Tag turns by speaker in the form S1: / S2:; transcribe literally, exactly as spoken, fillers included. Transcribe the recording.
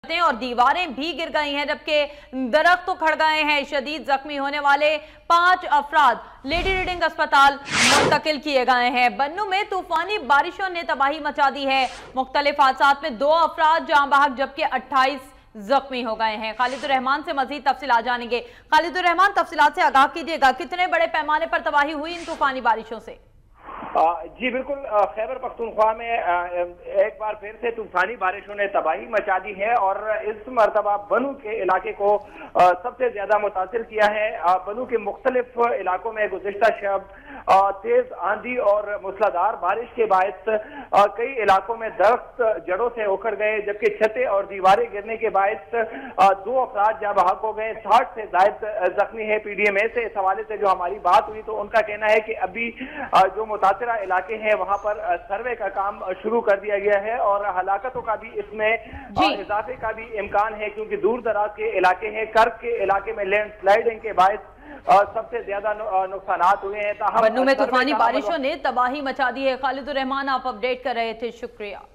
S1: और दीवारें भी गिर गई हैं, जबकि दरख्त तो खड़ गए हैं। शदीद जख्मी होने वाले पांच अफराद लेडी रीडिंग अस्पताल मुंतकिल किए गए हैं। बन्नू में तूफानी बारिशों ने तबाही मचा दी है। मुख्तलिफ हादसात में दो अफराद जाँ बहक जबकि अट्ठाईस जख्मी हो गए हैं। खालिदुर रहमान से मजीद तफसीलात जानेंगे। खालिदुर रहमान, तफसीलात से आगाह कीजिएगा, कितने बड़े पैमाने पर तबाही हुई इन तूफानी बारिशों से?
S2: जी बिल्कुल, खैबर पख्तूनख्वा में एक बार फिर से तूफानी बारिशों ने तबाही मचा दी है और इस मरतबा बनू के इलाके को सबसे ज्यादा मुतासिर किया है। बनू के मुख्तलिफ इलाकों में गुज़िश्ता शब तेज आंधी और मूसलाधार बारिश के बायस कई इलाकों में दरख्त जड़ों से उखड़ गए, जबकि छतें और दीवारें गिरने के बायस दो अफराद जाँ बहक हो गए। साठ से ज्यादा जख्मी है। पी डी एम ए से इस हवाले से जो हमारी बात हुई तो उनका कहना है कि अभी जो मुतासिर इलाके हैं वहां पर सर्वे का काम शुरू कर दिया गया है और हलाकतों का भी इसमें इजाफे का भी इम्कान है, क्योंकि दूर दराज के इलाके हैं। कर्क के इलाके में लैंडस्लाइडिंग के बायस सबसे ज्यादा नुकसान हुए हैं।
S1: बन्नू में तूफानी बारिशों ने तबाही मचा दी है। खालिदुर रहमान, आप अपडेट कर रहे थे, शुक्रिया।